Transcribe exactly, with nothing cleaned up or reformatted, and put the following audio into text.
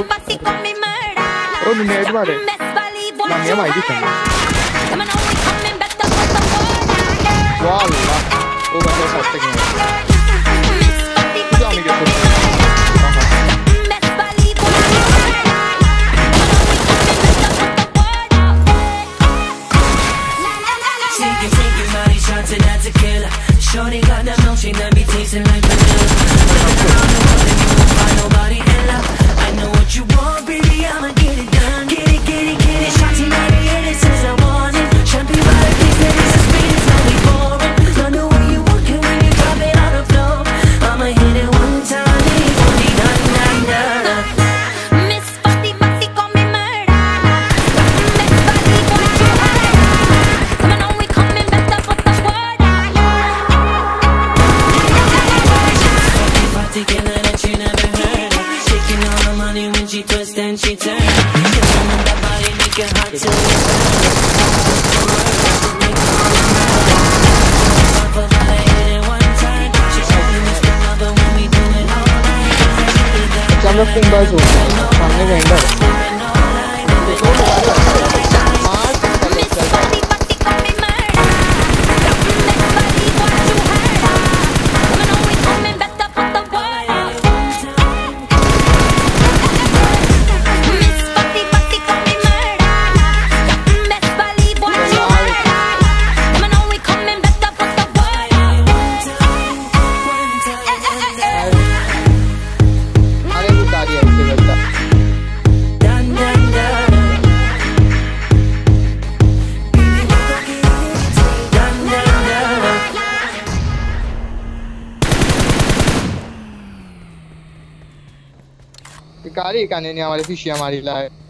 Oh, mi head mare. Mamma mia, mai difende. Wallah. Oh, ma sei fatta che scusami che sono. Shorty got that milkshake that be tasting like vanilla. You won't find nobody in love. I know what you want, baby, I'ma get it done. Get it, get it, get it. Shawty, baby, and it says I want it. Champagne by the case, that is as sweet as not be boring. Don't know where you walk it when you drop it on the floor. I'ma hit it one time, and it's only done, done, done. Miss Fatty, Fatty, call me murder. Miss Fatty, what you heard? Come on, we coming back to put the word out. Particular that you never heard of. Shaking all the money when she twists and she turns. The woman that body make it hot to Facciamo la fumba su, fammi vendere. Carica, ne andiamo alle piscine a Marilai.